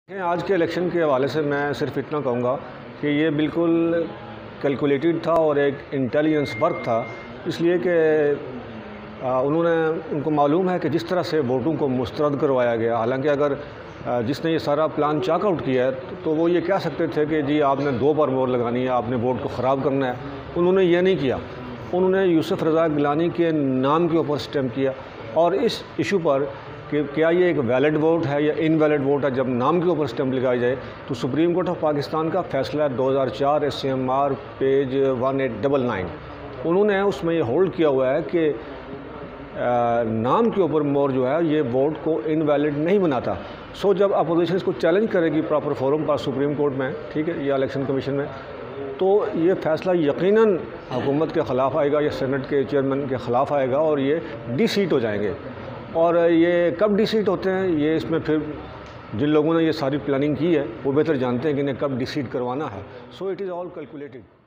आज के इलेक्शन के हवाले से मैं सिर्फ इतना कहूँगा कि ये बिल्कुल कैलकुलेटेड था और एक इंटेलिजेंस वर्क था, इसलिए कि उनको मालूम है कि जिस तरह से वोटों को मुस्तरद करवाया गया। हालांकि अगर जिसने ये सारा प्लान चाक आउट किया है तो वो ये कह सकते थे कि जी आपने 2 बार वोट लगानी है, आपने वोट को ख़राब करना है। उन्होंने ये नहीं किया। उन्होंने यूसुफ रज़ा गिलानी के नाम के ऊपर स्टैम्प किया और इस इशू पर कि क्या ये एक वैलिड वोट है या इनवैलिड वोट है, जब नाम के ऊपर स्टैम्प लगाई जाए तो सुप्रीम कोर्ट ऑफ पाकिस्तान का फैसला 2004 SCMR पेज 1899 उन्होंने उसमें ये होल्ड किया हुआ है कि नाम के ऊपर मोहर जो है ये वोट को इनवैलिड नहीं बनाता। सो जब अपोजिशन इसको चैलेंज करेगी प्रॉपर फोरम पर सुप्रीम कोर्ट में, ठीक है, या इलेक्शन कमीशन में, तो ये फ़ैसला यकीनन हुकूमत के ख़िलाफ़ आएगा या सेनेट के चेयरमैन के ख़िलाफ़ आएगा और ये डिसीट हो जाएंगे। और ये कब डिसीट होते हैं, ये इसमें फिर जिन लोगों ने ये सारी प्लानिंग की है वो बेहतर जानते हैं कि इन्हें कब डिसीट करवाना है। So it is all calculated.